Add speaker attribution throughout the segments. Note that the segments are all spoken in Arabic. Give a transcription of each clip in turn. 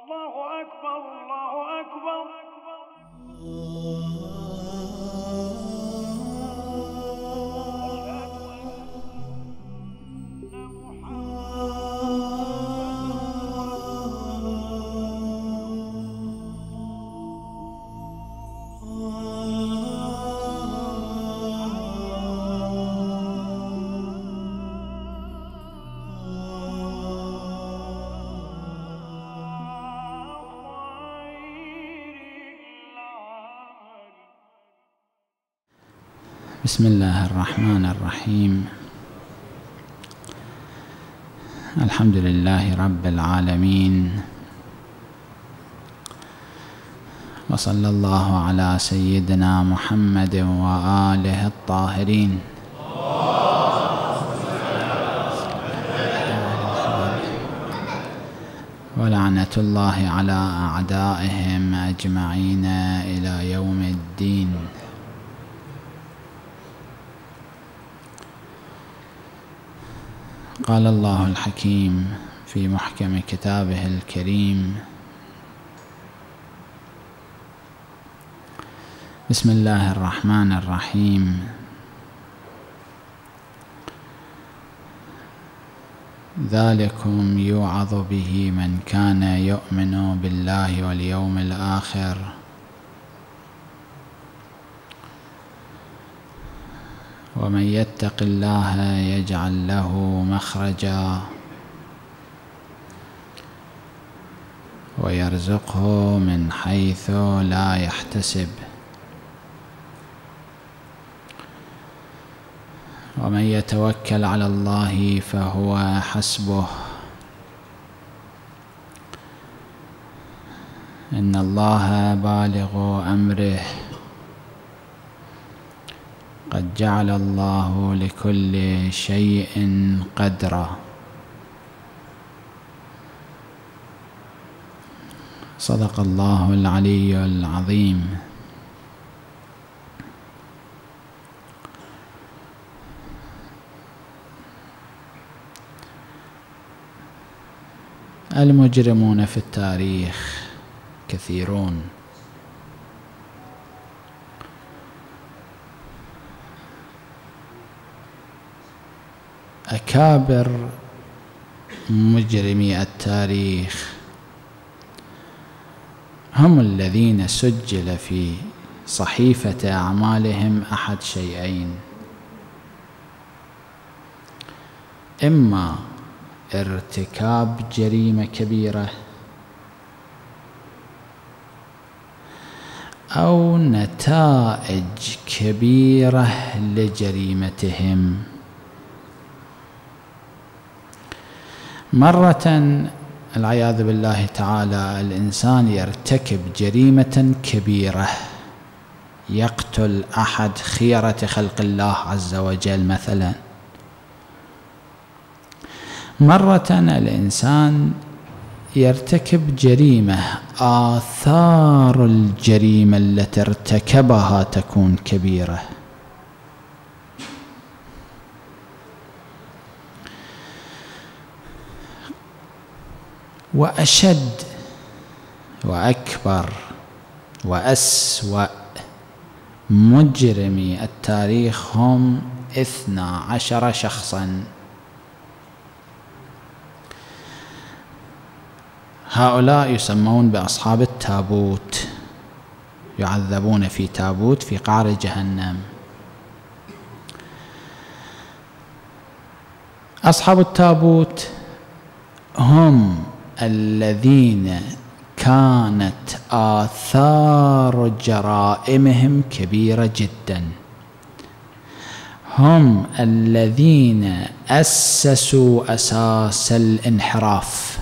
Speaker 1: الله أكبر الله أكبر.
Speaker 2: بسم الله الرحمن الرحيم. الحمد لله رب العالمين، وصلى الله على سيدنا محمد وآله الطاهرين. ولعنة الله على أعدائهم أجمعين إلى يوم الدين. قال الله الحكيم في محكم كتابه الكريم: بسم الله الرحمن الرحيم. ذلكم يوعظ به من كان يؤمن بالله واليوم الآخر ومن يتق الله يجعل له مخرجا ويرزقه من حيث لا يحتسب ومن يتوكل على الله فهو حسبه إن الله بالغ أمره قد جعل الله لكل شيء قدرا. صدق الله العلي العظيم. المجرمون في التاريخ كثيرون، أكابر مجرمي التاريخ هم الذين سجل في صحيفة أعمالهم أحد شيئين: إما ارتكاب جريمة كبيرة أو نتائج كبيرة لجريمتهم. مرة العياذ بالله تعالى الإنسان يرتكب جريمة كبيرة، يقتل أحد خيرة خلق الله عز وجل مثلا. مرة الإنسان يرتكب جريمة آثار الجريمة التي ارتكبها تكون كبيرة. وأشد وأكبر وأسوأ مجرمي التاريخ هم 12 شخصا. هؤلاء يسمون بأصحاب التابوت، يعذبون في تابوت في قعر جهنم. أصحاب التابوت هم الذين كانت آثار جرائمهم كبيرة جدا، هم الذين أسسوا أساس الانحراف.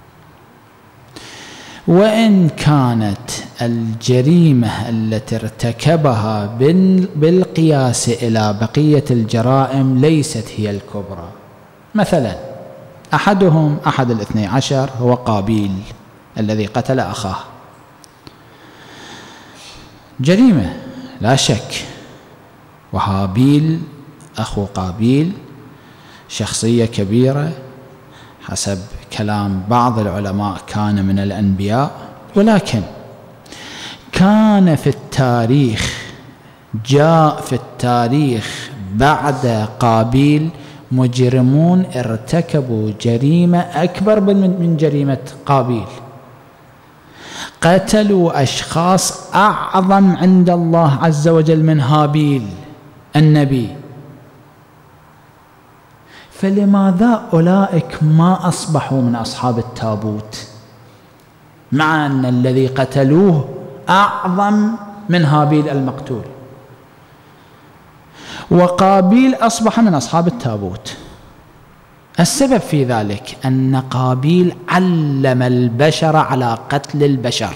Speaker 2: وإن كانت الجريمة التي ارتكبها بالقياس إلى بقية الجرائم ليست هي الكبرى. مثلا أحدهم أحد 12 هو قابيل الذي قتل أخاه، جريمة لا شك. وهابيل أخو قابيل شخصية كبيرة حسب كلام بعض العلماء كان من الأنبياء، ولكن كان في التاريخ، جاء في التاريخ بعد قابيل مجرمون ارتكبوا جريمة أكبر من جريمة قابيل، قتلوا أشخاص أعظم عند الله عز وجل من هابيل النبي. فلماذا أولئك ما أصبحوا من أصحاب التابوت، مع أن الذي قتلوه أعظم من هابيل المقتول؟ وقابيل أصبح من أصحاب التابوت. السبب في ذلك أن قابيل علم البشر على قتل البشر،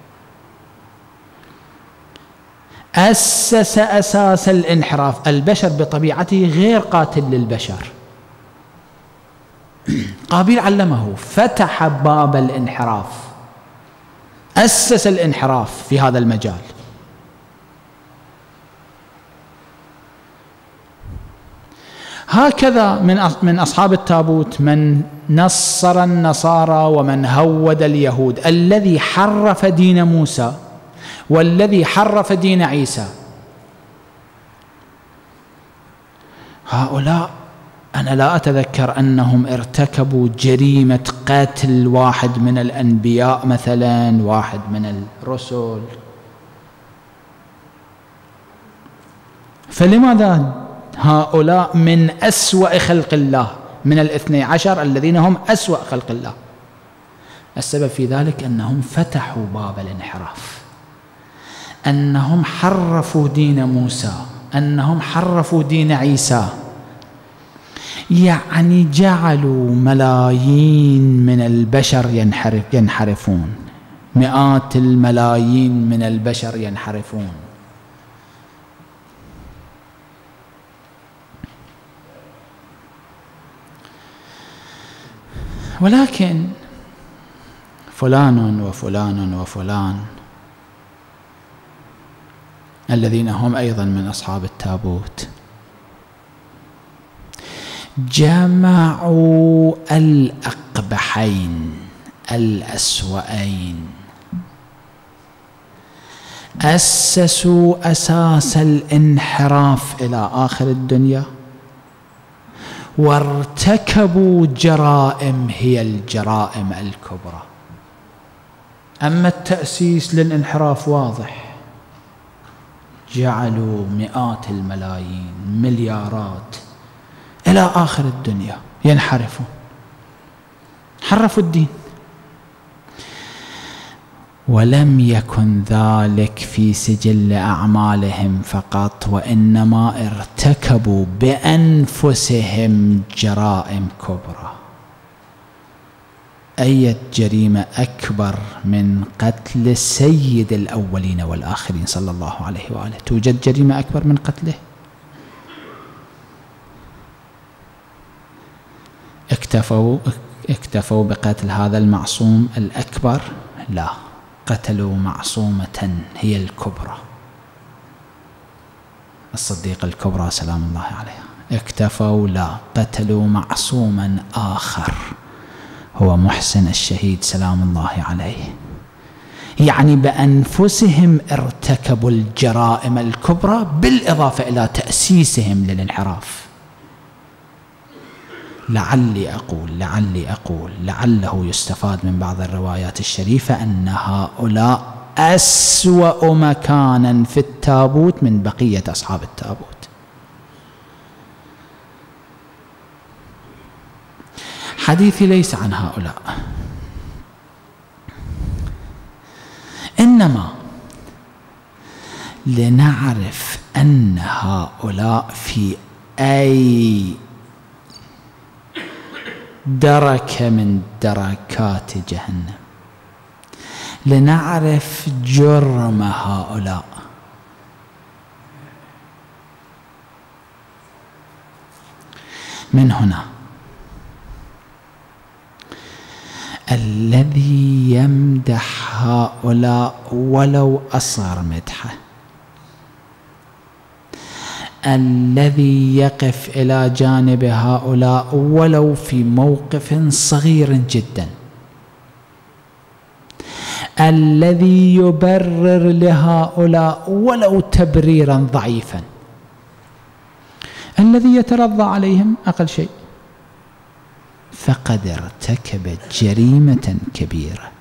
Speaker 2: أسس أساس الانحراف. البشر بطبيعته غير قاتل للبشر، قابيل علمه، فتح باب الانحراف، أسس الانحراف في هذا المجال. هكذا من أصحاب التابوت من نصر النصارى ومن هود اليهود، الذي حرف دين موسى والذي حرف دين عيسى. هؤلاء أنا لا أتذكر أنهم ارتكبوا جريمة قتل واحد من الأنبياء مثلا، واحد من الرسل. فلماذا هؤلاء من أسوأ خلق الله، من ال12 الذين هم أسوأ خلق الله؟ السبب في ذلك أنهم فتحوا باب الانحراف، أنهم حرفوا دين موسى، أنهم حرفوا دين عيسى، يعني جعلوا ملايين من البشر ينحرفون، مئات الملايين من البشر ينحرفون. ولكن فلان وفلان وفلان الذين هم أيضا من أصحاب التابوت جمعوا الأقبحين الأسوأين، أسسوا أساس الانحراف إلى آخر الدنيا، وارتكبوا جرائم هي الجرائم الكبرى. أما التأسيس للانحراف واضح، جعلوا مئات الملايين، مليارات إلى آخر الدنيا ينحرفون، حرفوا الدين. ولم يكن ذلك في سجل أعمالهم فقط، وإنما ارتكبوا بأنفسهم جرائم كبرى. أي جريمة أكبر من قتل سيد الأولين والآخرين صلى الله عليه وآله؟ توجد جريمة أكبر من قتله؟ اكتفوا بقتل هذا المعصوم الأكبر؟ لا، قتلوا معصومة هي الكبرى، الصديقة الكبرى سلام الله عليها. اكتفوا؟ لا، قتلوا معصوما آخر هو محسن الشهيد سلام الله عليه. يعني بأنفسهم ارتكبوا الجرائم الكبرى، بالإضافة إلى تأسيسهم للانحراف. لعلي أقول لعله يستفاد من بعض الروايات الشريفة أن هؤلاء أسوأ مكانا في التابوت من بقية أصحاب التابوت. حديثي ليس عن هؤلاء، إنما لنعرف أن هؤلاء في أي دركة من دركات جهنم، لنعرف جرم هؤلاء. من هنا الذي يمدح هؤلاء ولو أصغر مدحه، الذي يقف إلى جانب هؤلاء ولو في موقف صغير جدا، الذي يبرر لهؤلاء ولو تبريرا ضعيفا، الذي يترضى عليهم أقل شيء، فقد ارتكب جريمة كبيرة.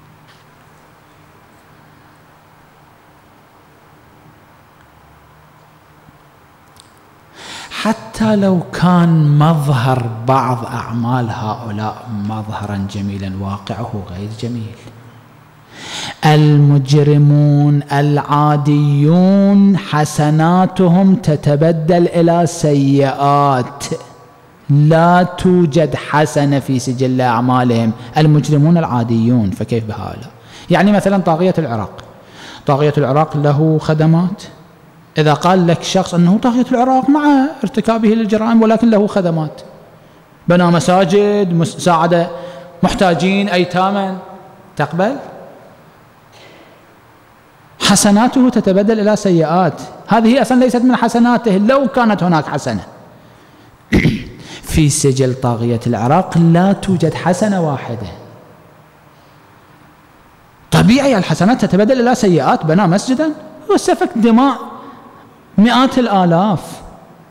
Speaker 2: حتى لو كان مظهر بعض أعمال هؤلاء مظهرا جميلا، واقعه غير جميل. المجرمون العاديون حسناتهم تتبدل إلى سيئات، لا توجد حسنة في سجل أعمالهم. المجرمون العاديون، فكيف بهؤلاء؟ يعني مثلا طاغية العراق، طاغية العراق له خدمات. إذا قال لك شخص أنه طاغية العراق مع ارتكابه للجرائم ولكن له خدمات، بنى مساجد، ساعد محتاجين، أيتاما، تقبل؟ حسناته تتبدل إلى سيئات، هذه أصلا ليست من حسناته لو كانت هناك حسنة. في سجل طاغية العراق لا توجد حسنة واحدة. طبيعي الحسنات تتبدل إلى سيئات، بنى مسجدا وسفك دماء مئات الآلاف،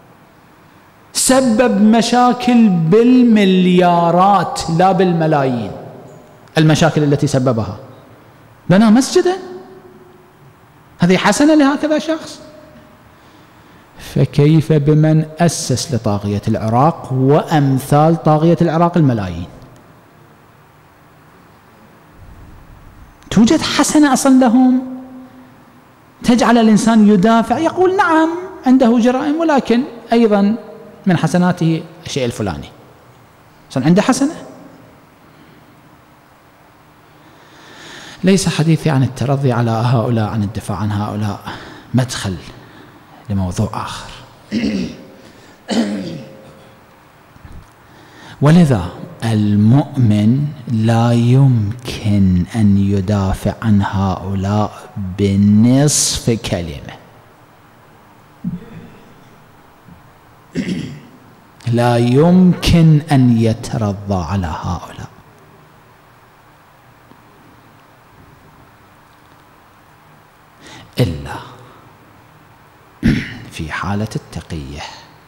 Speaker 2: سبب مشاكل بالمليارات لا بالملايين، المشاكل التي سببها، بنى مسجدا، هذه حسنة لهكذا شخص؟ فكيف بمن أسس لطاغية العراق وأمثال طاغية العراق الملايين؟ توجد حسنة أصلا لهم تجعل الإنسان يدافع، يقول نعم عنده جرائم ولكن أيضا من حسناته الشيء الفلاني، أصلا عنده حسنة. ليس حديثي عن الترضي على هؤلاء، عن الدفاع عن هؤلاء، مدخل لموضوع آخر. ولذا المؤمن لا يمكن أن يدافع عن هؤلاء بنصف كلمة، لا يمكن أن يترضى على هؤلاء، إلا في حالة التقية.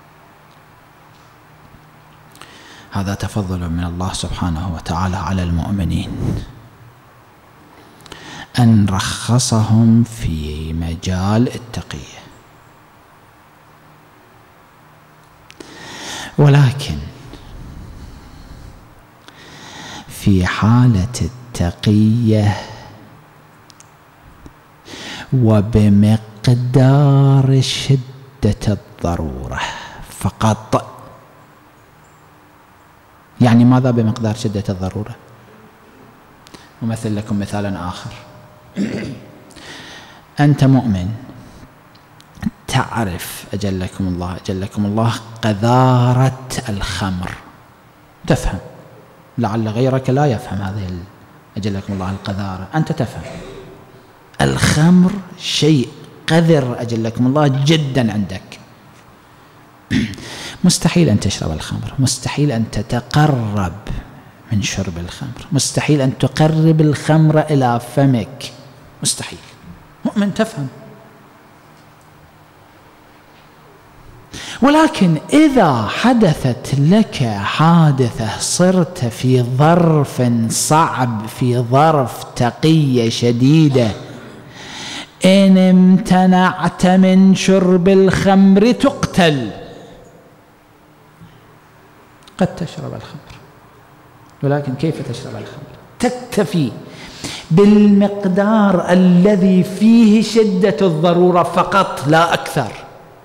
Speaker 2: هذا تفضل من الله سبحانه وتعالى على المؤمنين أن رخصهم في مجال التقية. ولكن في حالة التقية وبمقدار شدة الضرورة فقط. يعني ماذا بمقدار شدة الضرورة؟ أمثل لكم مثالا آخر. أنت مؤمن تعرف أجلكم الله قذارة الخمر، تفهم، لعل غيرك لا يفهم هذه أجلكم الله القذارة، أنت تفهم الخمر شيء قذر أجلكم الله جدا عندك. مستحيل أن تشرب الخمر، مستحيل أن تتقرب من شرب الخمر، مستحيل أن تقرب الخمر إلى فمك، مستحيل. مؤمن تفهم. ولكن إذا حدثت لك حادثة، صرت في ظرف صعب، في ظرف تقية شديدة، إن امتنعت من شرب الخمر تقتل. قد تشرب الخمر، ولكن كيف تشرب الخمر؟ تكتفي بالمقدار الذي فيه شدة الضرورة فقط، لا أكثر.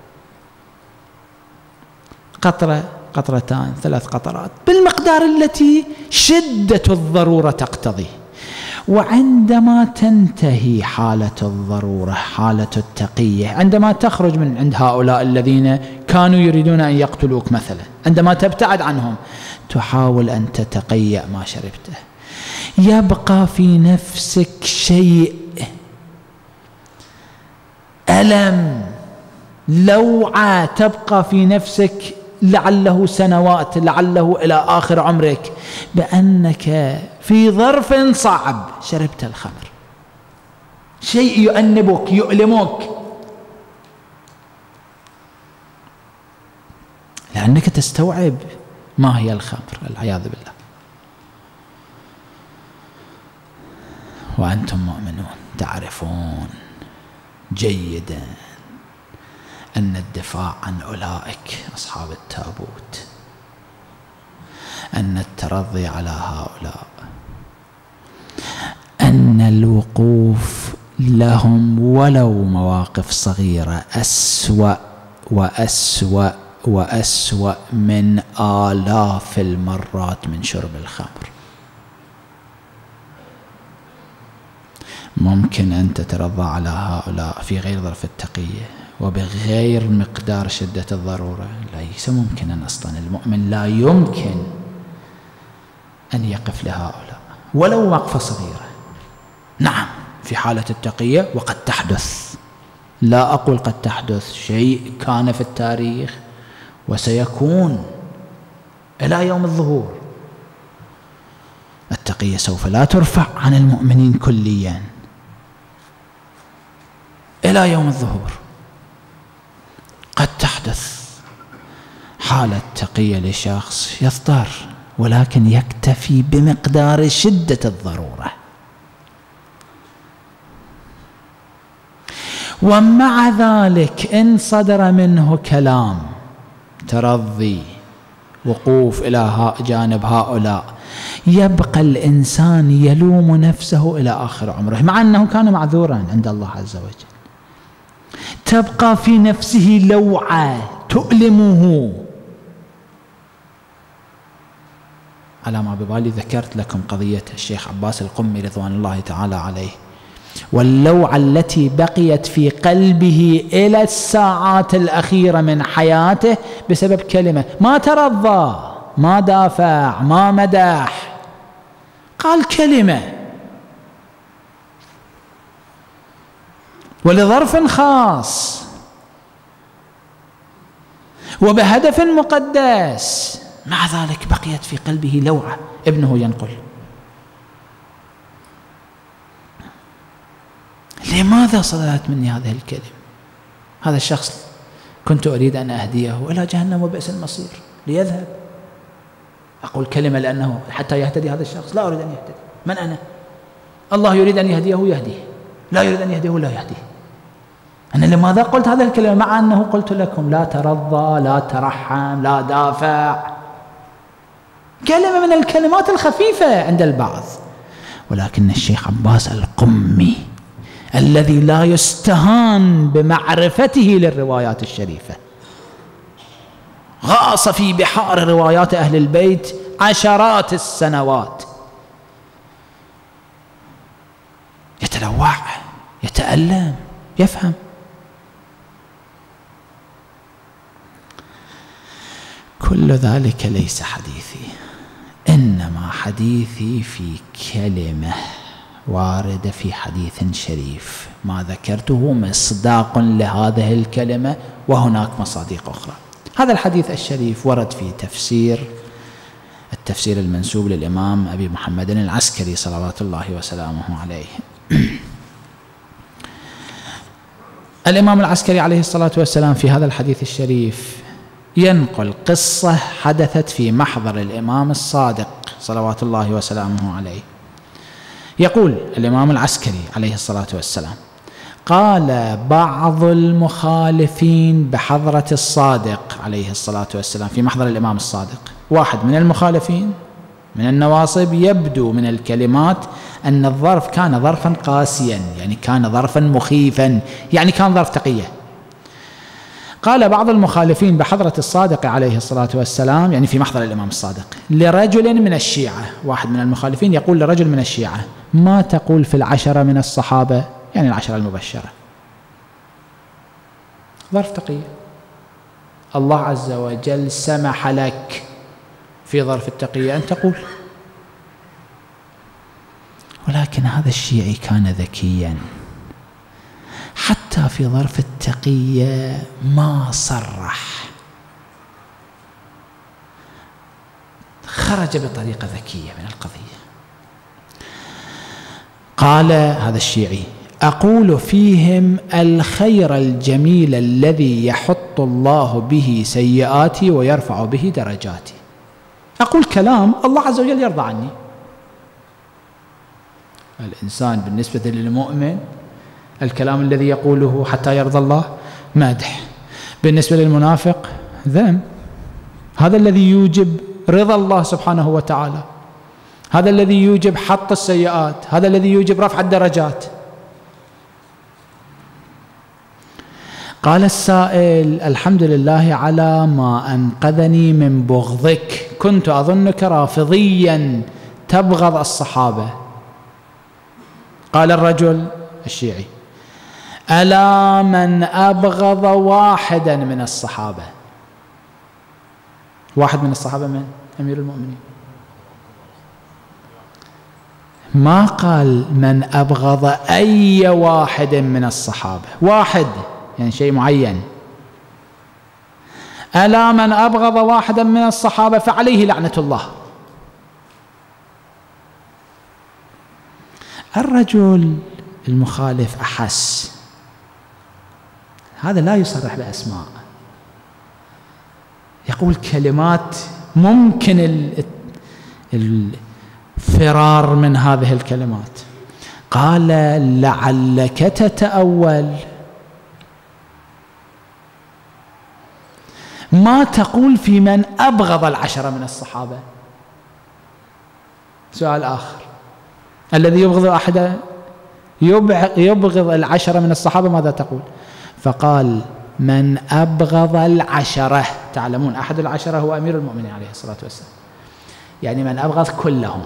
Speaker 2: قطرة، قطرتان، 3 قطرات، بالمقدار التي شدة الضرورة تقتضي. وعندما تنتهي حالة الضرورة، حالة التقية، عندما تخرج من عند هؤلاء الذين كانوا يريدون أن يقتلوك مثلا، عندما تبتعد عنهم، تحاول أن تتقيأ ما شربته، يبقى في نفسك شيء، ألم لوعة تبقى في نفسك لعله سنوات، لعله إلى آخر عمرك، بأنك في ظرف صعب شربت الخمر، شيء يؤنبك يؤلمك، لأنك تستوعب ما هي الخمر، العياذ بالله. وأنتم مؤمنون تعرفون جيدا أن الدفاع عن أولئك أصحاب التابوت، أن الترضي على هؤلاء، أن الوقوف لهم ولو مواقف صغيرة أسوأ وأسوأ وأسوأ من آلاف المرات من شرب الخمر. ممكن أن تترضى على هؤلاء في غير ظرف التقية وبغير مقدار شدة الضرورة، ليس ممكنا أصلا. المؤمن لا يمكن أن يقف لهؤلاء ولو وقفة صغيرة. نعم في حالة التقية وقد تحدث، لا أقول قد تحدث، شيء كان في التاريخ وسيكون إلى يوم الظهور. التقية سوف لا ترفع عن المؤمنين كليا إلى يوم الظهور. قد تحدث حالة تقية لشخص يضطر، ولكن يكتفي بمقدار شدة الضرورة. ومع ذلك إن صدر منه كلام ترضي، وقوف إلى جانب هؤلاء، يبقى الإنسان يلوم نفسه إلى آخر عمره، مع أنه كان معذورا عند الله عز وجل. تبقى في نفسه لوعة تؤلمه. على ما ببالي ذكرت لكم قضية الشيخ عباس القمي رضوان الله تعالى عليه، واللوعة التي بقيت في قلبه إلى الساعات الأخيرة من حياته بسبب كلمة، ما ترضى، ما دافع، ما مدح، قال كلمة ولظرف خاص وبهدف مقدس، مع ذلك بقيت في قلبه لوعة. ابنه ينقل: لماذا صدرت مني هذه الكلمة؟ هذا الشخص كنت أريد أن أهديه إلى جهنم وبئس المصير ليذهب. أقول كلمة لأنه حتى يهتدي هذا الشخص، لا أريد أن يهتدي. من أنا؟ الله يريد أن يهديه يهديه، لا يريد أن يهديه لا يهديه. أنا لماذا قلت هذه الكلمة مع أنه قلت لكم لا ترضى، لا ترحم، لا دافع؟ كلمة من الكلمات الخفيفة عند البعض، ولكن الشيخ عباس القمي الذي لا يستهان بمعرفته للروايات الشريفة، غاص في بحار روايات أهل البيت عشرات السنوات، يتلوع، يتألم، يفهم. كل ذلك ليس حديثي، إنما حديثي في كلمة واردة في حديث شريف، ما ذكرته مصداق لهذه الكلمة، وهناك مصادق أخرى. هذا الحديث الشريف ورد في التفسير المنسوب للإمام أبي محمد العسكري صلوات الله وسلامه عليه. الإمام العسكري عليه الصلاة والسلام في هذا الحديث الشريف ينقل قصة حدثت في محضر الإمام الصادق صلوات الله وسلامه عليه. يقول الإمام العسكري عليه الصلاة والسلام: قال بعض المخالفين بحضرة الصادق عليه الصلاة والسلام، في محضر الإمام الصادق، واحد من المخالفين من النواصب يبدو من الكلمات أن الظرف كان ظرفا قاسيا، يعني كان ظرفا مخيفا، يعني كان ظرف تقية. قال بعض المخالفين بحضرة الصادق عليه الصلاة والسلام، يعني في محضر الإمام الصادق، لرجل من الشيعة، واحد من المخالفين يقول لرجل من الشيعة: ما تقول في 10 من الصحابة، يعني 10 المبشرة؟ ظرف تقية. الله عز وجل سمح لك في ظرف التقية أن تقول. ولكن هذا الشيعي كان ذكيا، حتى في ظرف التقية ما صرح، خرج بطريقة ذكية من القضية. قال هذا الشيعي: أقول فيهم الخير الجميل الذي يحط الله به سيئاتي ويرفع به درجاتي. أقول كلام الله عز وجل يرضى عني. الإنسان بالنسبة للمؤمن الكلام الذي يقوله حتى يرضى الله مدح، بالنسبة للمنافق ذم. هذا الذي يوجب رضا الله سبحانه وتعالى، هذا الذي يوجب حط السيئات، هذا الذي يوجب رفع الدرجات. قال السائل: الحمد لله على ما أنقذني من بغضك، كنت أظنك رافضيا تبغض الصحابة. قال الرجل الشيعي: ألا من أبغض واحدا من الصحابة. واحد من الصحابة من؟ أمير المؤمنين. ما قال من أبغض أي واحد من الصحابة، واحد يعني شيء معين. ألا من أبغض واحدا من الصحابة فعليه لعنة الله. الرجل المخالف أحس هذا لا يصرح بأسماء، يقول كلمات ممكن الفرار من هذه الكلمات. قال: لعلك تتأول، ما تقول في من أبغض العشرة من الصحابة؟ سؤال آخر: الذي يبغض أحدا يبغض العشرة من الصحابة ماذا تقول؟ فقال: من أبغض العشرة. تعلمون أحد العشرة هو أمير المؤمنين عليه الصلاة والسلام، يعني من أبغض كلهم.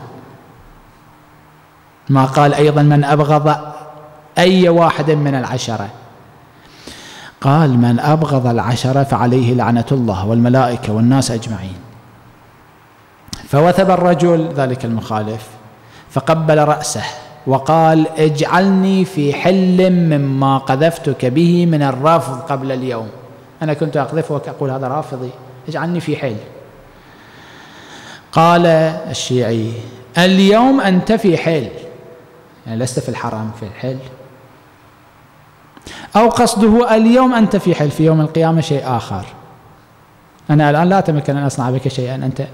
Speaker 2: ما قال أيضا من أبغض أي واحد من العشرة، قال: من أبغض العشرة فعليه لعنة الله والملائكة والناس أجمعين. فوثب الرجل ذلك المخالف فقبل رأسه وقال: اجعلني في حل مما قذفتك به من الرفض قبل اليوم. أنا كنت أقذفك أقول هذا رافضي، اجعلني في حل. قال الشيعي: اليوم أنت في حل، يعني لست في الحرم، في الحل. أو قصده اليوم أنت في حل، في يوم القيامة شيء آخر. أنا الآن لا أتمكن أن أصنع بك شيئا أنت.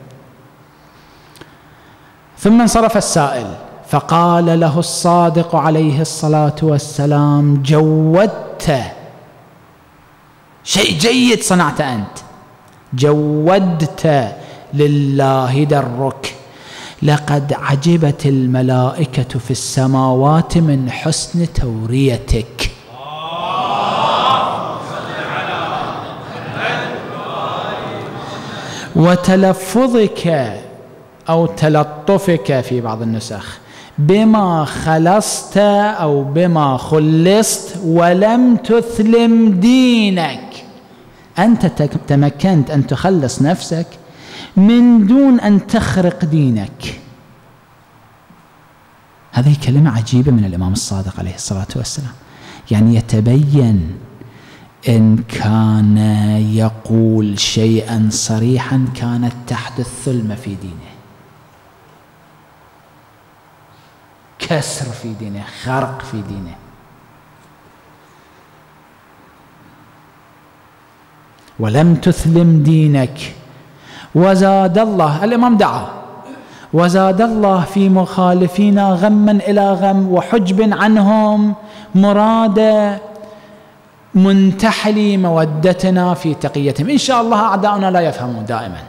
Speaker 2: ثم انصرف السائل فقال له الصادق عليه الصلاة والسلام: جودت، شيء جيد صنعت أنت، جودت لله درك، لقد عجبت الملائكة في السماوات من حسن توريتك. وتلفظك أو تلطفك في بعض النسخ بما خلصت أو بما خلصت ولم تثلم دينك، أنت تمكنت أن تخلص نفسك من دون أن تخرق دينك. هذه كلمة عجيبة من الإمام الصادق عليه الصلاة والسلام، يعني يتبين إن كان يقول شيئا صريحا كانت تحدث ثلمة في دينه، كسر في دينه، خرق في دينه. ولم تثلم دينك. وزاد الله، الإمام دعا: وزاد الله في مخالفينا غما إلى غم وحجب عنهم مراد منتحلي مودتنا في تقيتهم. إن شاء الله أعداؤنا لا يفهمون دائما.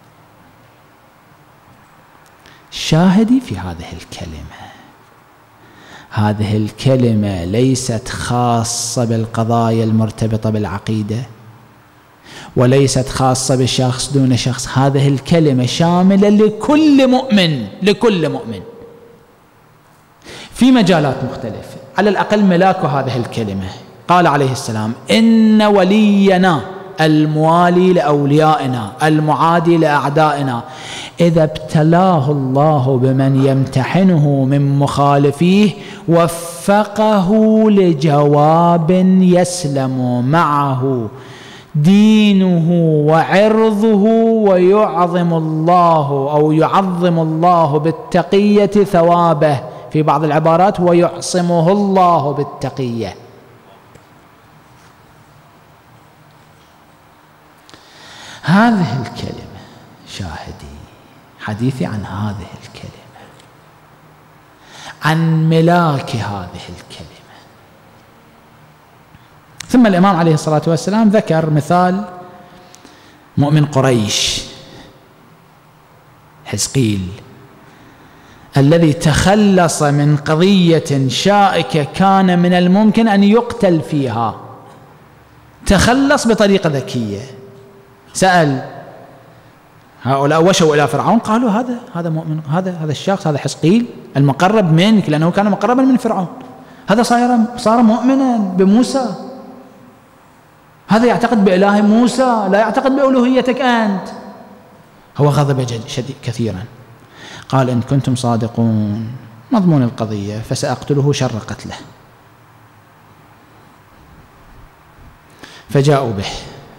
Speaker 2: شاهدي في هذه الكلمة، هذه الكلمة ليست خاصة بالقضايا المرتبطة بالعقيدة، وليست خاصة بشخص دون شخص. هذه الكلمة شاملة لكل مؤمن، لكل مؤمن في مجالات مختلفة. على الأقل ملاك هذه الكلمة. قال عليه السلام: إن ولينا الموالي لأوليائنا المعادي لأعدائنا، إذا ابتلاه الله بمن يمتحنه من مخالفيه وفقه لجواب يسلم معه دينه وعرضه، ويعظم الله بالتقية ثوابه، في بعض العبارات ويعصمه الله بالتقية. هذه الكلمة شاهدي، حديثي عن هذه الكلمة، عن ملاك هذه الكلمة. ثم الإمام عليه الصلاة والسلام ذكر مثال مؤمن قريش حزقيل الذي تخلص من قضية شائكة كان من الممكن أن يقتل فيها، تخلص بطريقة ذكية. سأل هؤلاء وشوا إلى فرعون، قالوا هذا مؤمن، هذا الشخص، هذا حزقيل المقرب منك، لأنه كان مقربا من فرعون، هذا صار مؤمنا بموسى، هذا يعتقد بإله موسى لا يعتقد بألوهيتك أنت. هو غضب شديد كثيرا، قال إن كنتم صادقون مضمون القضية فسأقتله شر قتله. فجاءوا به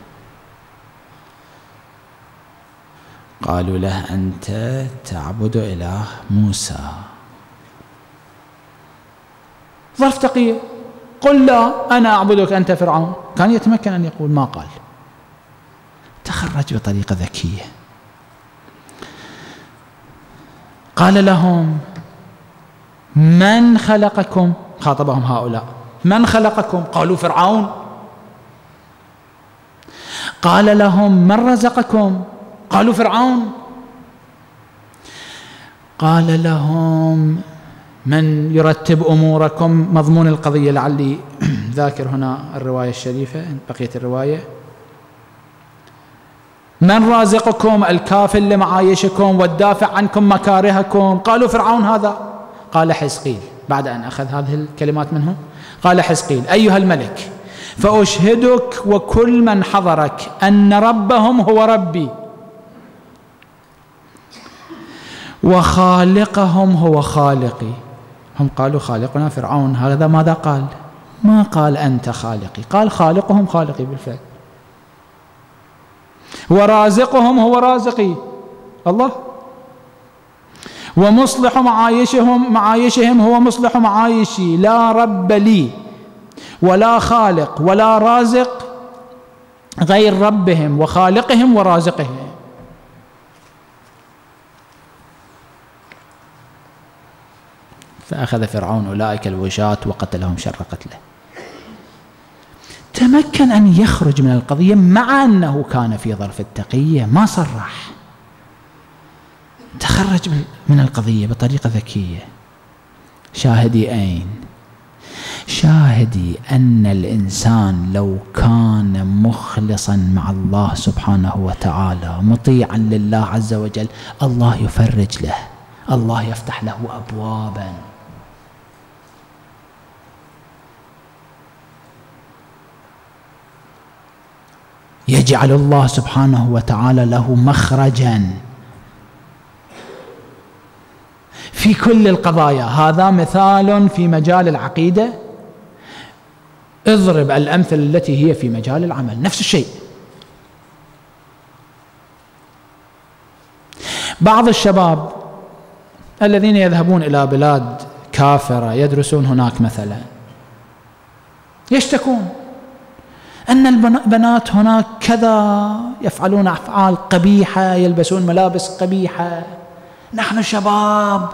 Speaker 2: قالوا له أنت تعبد إله موسى. ظرف تقية، قل لا أنا أعبدك أنت فرعون، كان يتمكن أن يقول، ما قال، تخرج بطريقة ذكية. قال لهم من خلقكم؟ خاطبهم هؤلاء، من خلقكم؟ قالوا فرعون. قال لهم من رزقكم؟ قالوا فرعون. قال لهم من يرتب أموركم؟ مضمون القضية، لعلي ذاكر هنا الرواية الشريفة بقية الرواية. من رازقكم؟ الكافل لمعايشكم والدافع عنكم مكارهكم. قالوا فرعون هذا. قال حزقيل بعد أن أخذ هذه الكلمات منه، قال حزقيل أيها الملك فأشهدك وكل من حضرك أن ربهم هو ربي وخالقهم هو خالقي. هم قالوا خالقنا فرعون، هذا ماذا قال؟ ما قال أنت خالقي، قال خالقهم خالقي بالفعل، ورازقهم هو رازقي الله، ومصلح معايشهم هو مصلح معايشي، لا رب لي ولا خالق ولا رازق غير ربهم وخالقهم ورازقهم. فأخذ فرعون أولئك الوشاة وقتلهم شر قتله. تمكن أن يخرج من القضية مع أنه كان في ظرف التقية، ما صرح، تخرج من القضية بطريقة ذكية. شاهدي أين؟ شاهدي أن الإنسان لو كان مخلصا مع الله سبحانه وتعالى مطيعا لله عز وجل، الله يفرج له، الله يفتح له أبوابا. يجعل الله سبحانه وتعالى له مخرجا في كل القضايا. هذا مثال في مجال العقيدة، اضرب الأمثلة التي هي في مجال العمل، نفس الشيء. بعض الشباب الذين يذهبون إلى بلاد كافرة يدرسون هناك مثلا، يشتكون أن البنات هناك كذا، يفعلون أفعال قبيحة، يلبسون ملابس قبيحة، نحن شباب.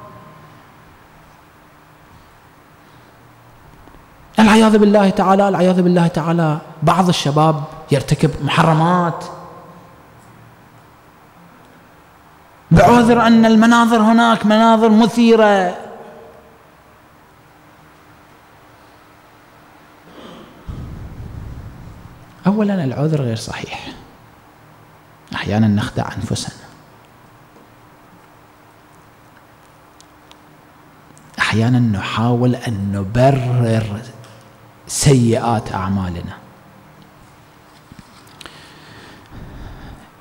Speaker 2: العياذ بالله تعالى، العياذ بالله تعالى، بعض الشباب يرتكب محرمات بعذر أن المناظر هناك مناظر مثيرة. أولا العذر غير صحيح، أحيانا نخدع أنفسنا، أحيانا نحاول أن نبرر سيئات أعمالنا.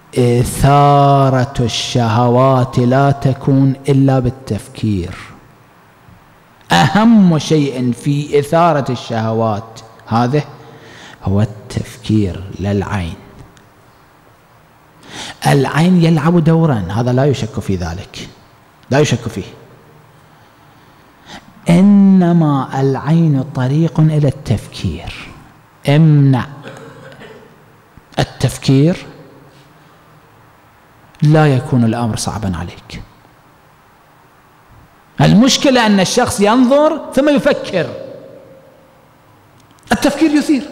Speaker 2: إثارة الشهوات لا تكون إلا بالتفكير. أهم شيء في إثارة الشهوات هذه هو التفكير للعين. العين يلعب دورا، هذا لا يشك في ذلك، لا يشك فيه، إنما العين طريق إلى التفكير. امنع التفكير لا يكون الأمر صعبا عليك. المشكلة أن الشخص ينظر ثم يفكر. التفكير يثير،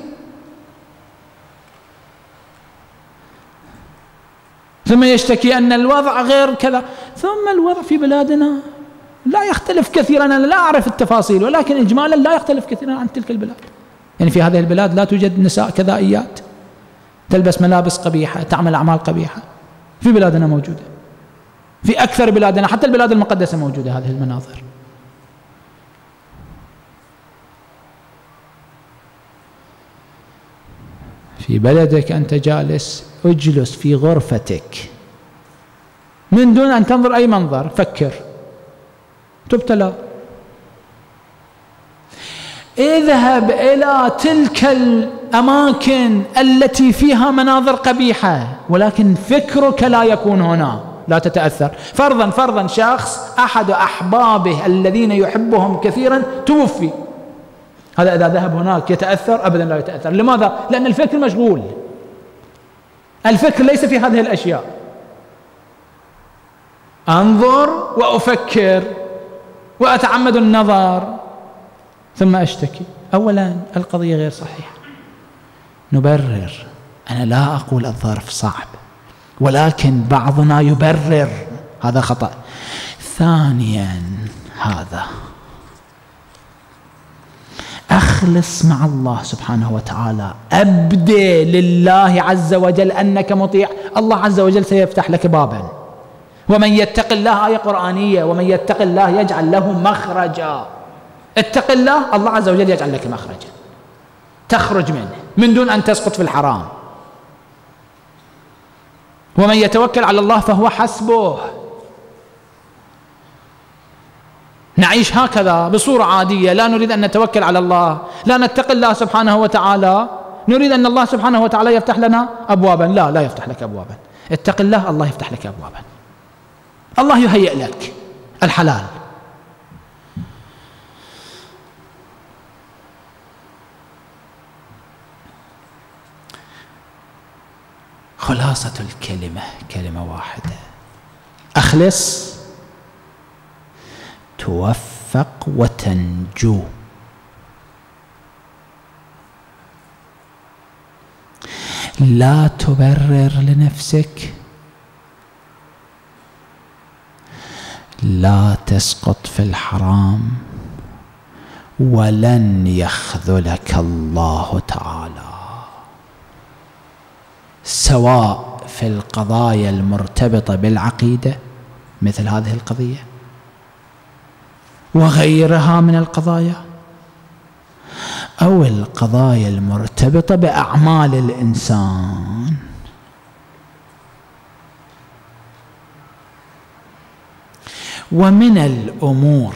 Speaker 2: ثم يشتكي أن الوضع غير كذا، ثم الوضع في بلادنا لا يختلف كثيرا. أنا لا أعرف التفاصيل، ولكن إجمالا لا يختلف كثيرا عن تلك البلاد. يعني في هذه البلاد لا توجد نساء كذائيات تلبس ملابس قبيحة، تعمل أعمال قبيحة. في بلادنا موجودة، في أكثر بلادنا، حتى البلاد المقدسة موجودة هذه المناظر. في بلدك أنت جالس، اجلس في غرفتك من دون أن تنظر أي منظر، فكر، تبتلى. اذهب إلى تلك الأماكن التي فيها مناظر قبيحة، ولكن فكرك لا يكون هنا، لا تتأثر. فرضا شخص أحد أحبابه الذين يحبهم كثيرا توفي، هذا إذا ذهب هناك يتأثر؟ أبدا لا يتأثر. لماذا؟ لأن الفكر مشغول، الفكر ليس في هذه الأشياء. أنظر وأفكر وأتعمد النظر ثم أشتكي. أولا القضية غير صحيحة، نبرر. أنا لا أقول الظرف صعب، ولكن بعضنا يبرر، هذا خطأ. ثانيا هذا أخلص مع الله سبحانه وتعالى، أبدي لله عز وجل أنك مطيع، الله عز وجل سيفتح لك بابا. ومن يتق الله، آية قرآنية، ومن يتق الله يجعل له مخرجا. اتق الله، الله عز وجل يجعل لك مخرجا تخرج منه من دون أن تسقط في الحرام. ومن يتوكل على الله فهو حسبه. نعيش هكذا بصورة عادية، لا نريد أن نتوكل على الله، لا نتقي الله سبحانه وتعالى، نريد أن الله سبحانه وتعالى يفتح لنا أبوابا. لا يفتح لك أبوابا. اتق الله، الله يفتح لك أبوابا، الله يهيئ لك الحلال. خلاصة الكلمة كلمة واحدة: أخلص توفق وتنجو. لا تبرر لنفسك، لا تسقط في الحرام، ولن يخذلك الله تعالى، سواء في القضايا المرتبطة بالعقيدة مثل هذه القضية وغيرها من القضايا، أو القضايا المرتبطة بأعمال الإنسان. ومن الأمور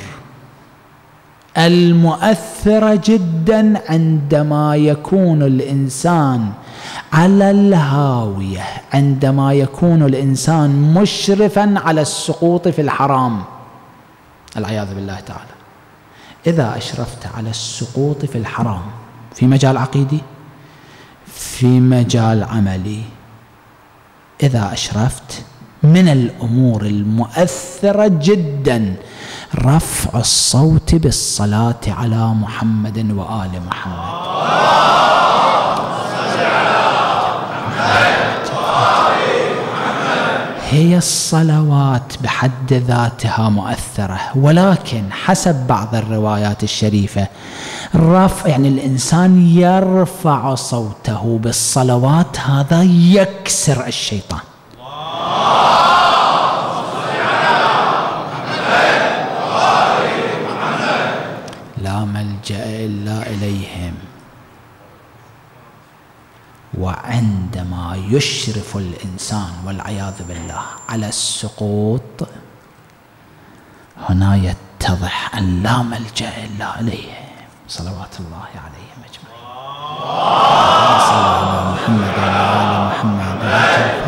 Speaker 2: المؤثرة جدا عندما يكون الإنسان على الهاوية، عندما يكون الإنسان مشرفا على السقوط في الحرام العياذ بالله تعالى. إذا أشرفت على السقوط في الحرام في مجال عقيدي، في مجال عملي، إذا أشرفت، من الأمور المؤثرة جدا رفع الصوت بالصلاة على محمد وآل محمد. هي الصلوات بحد ذاتها مؤثرة، ولكن حسب بعض الروايات الشريفة يعني الإنسان يرفع صوته بالصلوات، هذا يكسر الشيطان. لا ملجأ إلا إليهم وعندما يشرف الإنسان والعياذ بالله على السقوط، هنا يتضح أن لا ملجأ إلا إليه صلوات الله عليهم أجمعين. صلى على محمد وعلى محمد.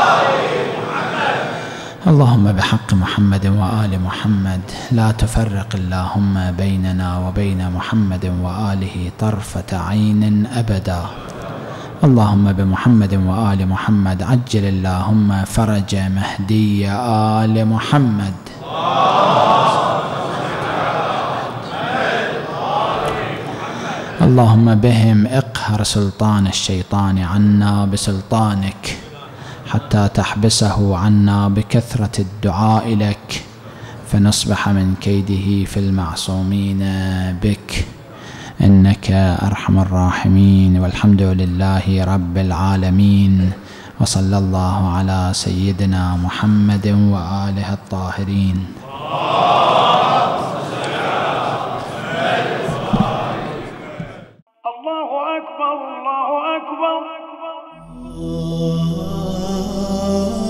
Speaker 2: اللهم بحق محمد وآل محمد لا تفرق اللهم بيننا وبين محمد وآله طرفة عين أبدا. اللهم بمحمد وآل محمد عجل اللهم فرج مهدي آل محمد. اللهم بهم اقهر سلطان الشيطان عنا بسلطانك، حتى تحبسه عنا بكثرة الدعاء لك، فنصبح من كيده في المعصومين بك، إنك أرحم الراحمين. والحمد لله رب العالمين، وصلى الله على سيدنا محمد وآله الطاهرين.
Speaker 1: الله أكبر الله أكبر.